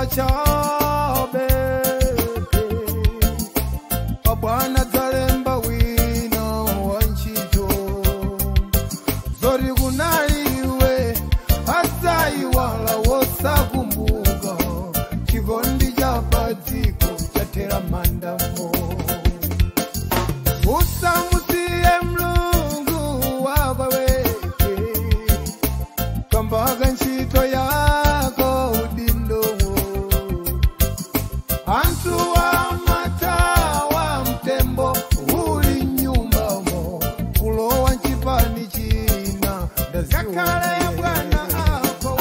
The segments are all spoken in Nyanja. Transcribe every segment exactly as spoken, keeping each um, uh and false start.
wachabe abwana zalemba wino wanchito zori kunaliwe asai wala wosakumbuka chivondi cha padziko chatera mandamo usamusiye mlungu wakwe kambaga nchito yako udindo antu wa mata wa mtembo uli nyumba mo kulowa nchipani china zakale ya bwana ako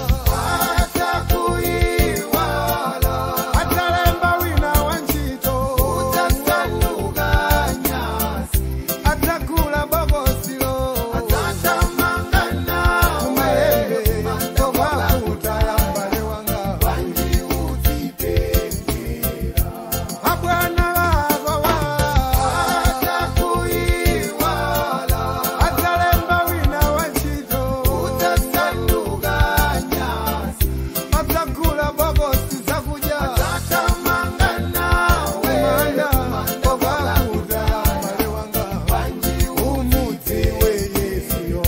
atakuiwala atalemba wina wanchito utasanuga nyasi atakula bogosilo atatamangana kumaembe toba utayambale wanga wanji utipembera abwana bako wa atakuiwala atalemba wina wanchito utasanuga nyasi atakula bogosi zakuja atatamangana wenda toba utayambale wanga wanji umuti we Yesu yo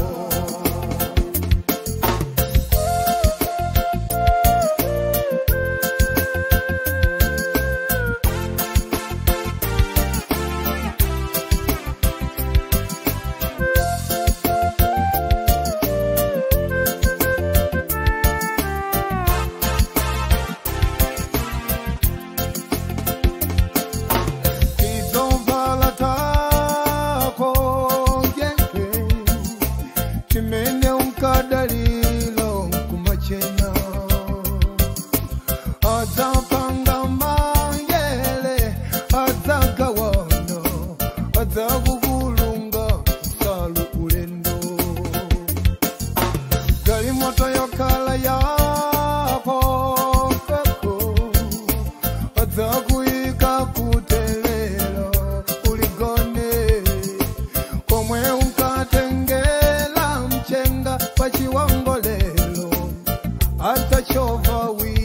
Kizovala tako yenge Chimene unkadalilo kumachena Azapanga mangele Azagawono Azagugulunga salu ulendo Gali moto yokala yako kako Azakuika kutelelo uligone komwe unkatengela mchenga pachiwangolelo atachova wi